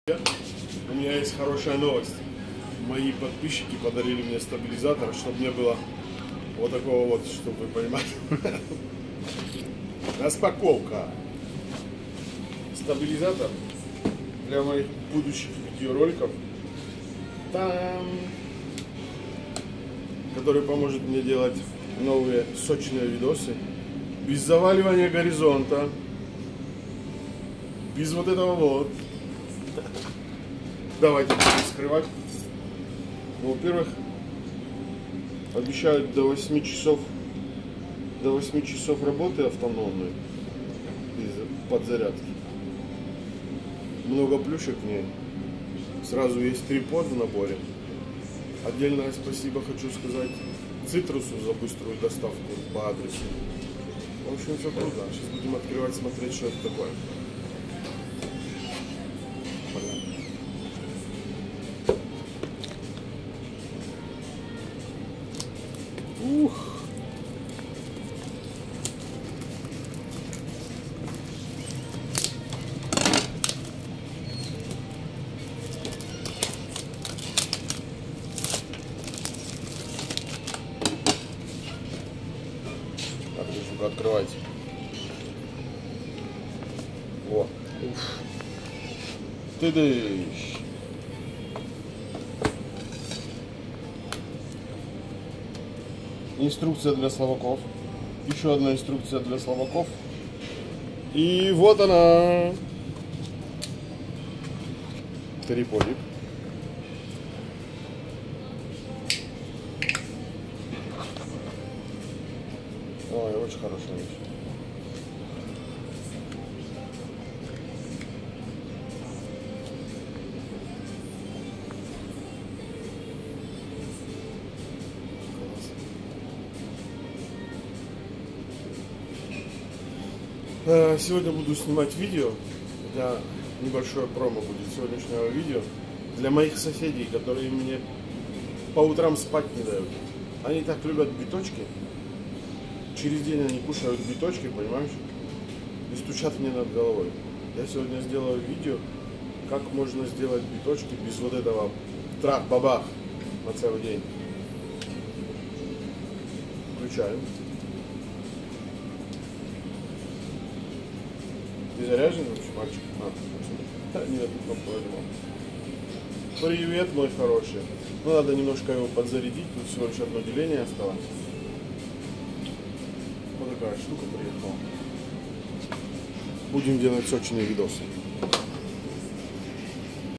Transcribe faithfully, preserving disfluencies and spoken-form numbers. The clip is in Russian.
У меня есть хорошая новость. Мои подписчики подарили мне стабилизатор, чтобы мне было вот такого вот, чтобы вы понимали. Распаковка. Стабилизатор для моих будущих видеороликов. Там, который поможет мне делать новые сочные видосы. Без заваливания горизонта. Без вот этого вот. Давайте будем скрывать. Ну, во-первых, обещают до восьми часов до восьми часов работы автономной без подзарядки. Много плюшек в ней. Сразу есть трипод в наборе. Отдельное спасибо хочу сказать Цитрусу за быструю доставку по адресу. В общем, все круто. Сейчас будем открывать, смотреть, что это такое. Ух. Так, ну-ка, открывайте. Во. Ты-дыщ. Инструкция для словаков. Еще одна инструкция для словаков. И вот она. Триподик. Ой, очень хорошая вещь. Сегодня буду снимать видео, для небольшое промо будет сегодняшнего видео для моих соседей, которые мне по утрам спать не дают. Они так любят биточки, через день они кушают биточки, понимаешь, и стучат мне над головой. Я сегодня сделаю видео, как можно сделать биточки без вот этого трах-бабах на целый день. Включаем. Ты заряжен вообще, мальчик? А, нет, кнопку нажимал. Привет, мой хороший. Ну, надо немножко его подзарядить, тут всего лишь одно деление осталось. Вот такая штука приехала. Будем делать сочные видосы.